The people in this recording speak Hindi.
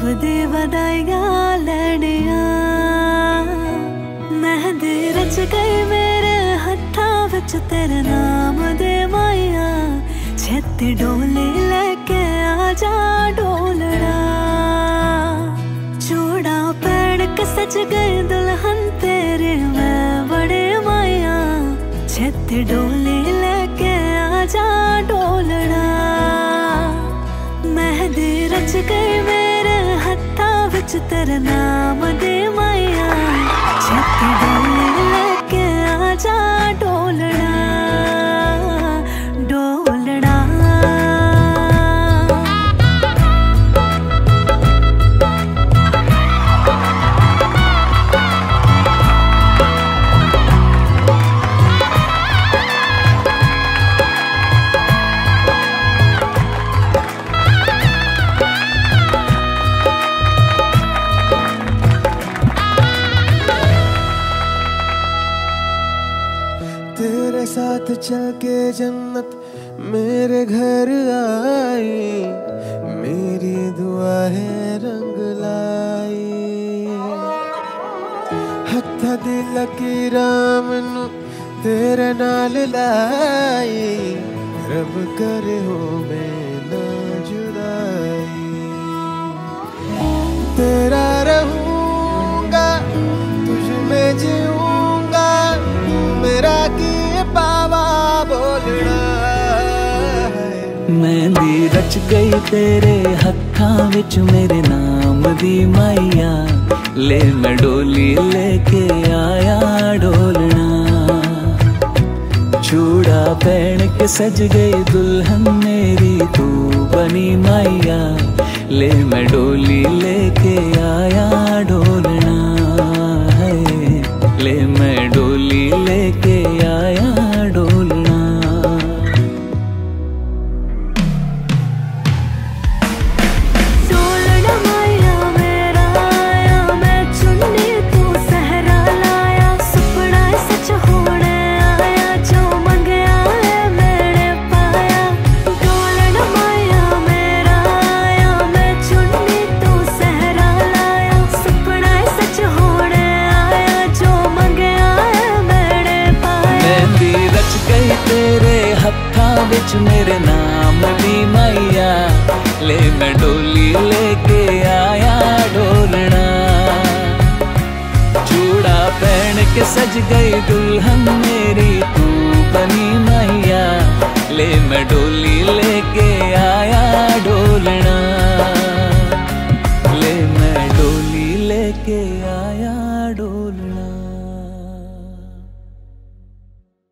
दे बधाइयां लैनिया मेहंदी रच गई मेरे हत्थां विच तेरे नाम दे माइया छेती डोली लेके आजा डोलना चूड़ा पहन के सज गई दुल्हन तेरे मैं बड़े माइया छेती डोली लेके आजा डोलना मेहंदी रच गई मेरे हत्थां विच तेरे नाम दे माइया छेती डोली लेके आजा डोलना डोलना तेरे साथ चल के जन्नत मेरे घर आई मेरी दुआ है रंग लाई हथ दी लकीरां मैनू तेरे नाल लाई रब करे हो मैं ना जुदाई तेरा रहूंगा तुझ में जीऊंगा मेरा की पावा बोलना मेहंदी रच गई तेरे हत्थां विच मेरे नाम दी माइया ले मैं डोली लेके आया डोलना चूड़ा पहन के सज गई दुल्हन मेरी तू बनी माइया ले मैं डोली लेके आया डोलना है ले मैं डोली लेके आया डोलना डोलना माइया मेरा आया मैं चुन्नी तू सहरा लाया सुपना सच होने आया जो मंगया है मैंने पाया डोलना माइया मेरा आया मैं चुन्नी तू सहरा लाया सुपना सच होने आया जो मंगया है मैंने पाया मेहंदी रच गई तेरे हत्थां विच मेरे नाम दी माइया ले मैं डोली लेके आया डोलना चूड़ा पहन के सज गई दुल्हन मेरी तू बनी माइया ले मैं डोली लेके आया डोलना ले मैं डोली लेके आया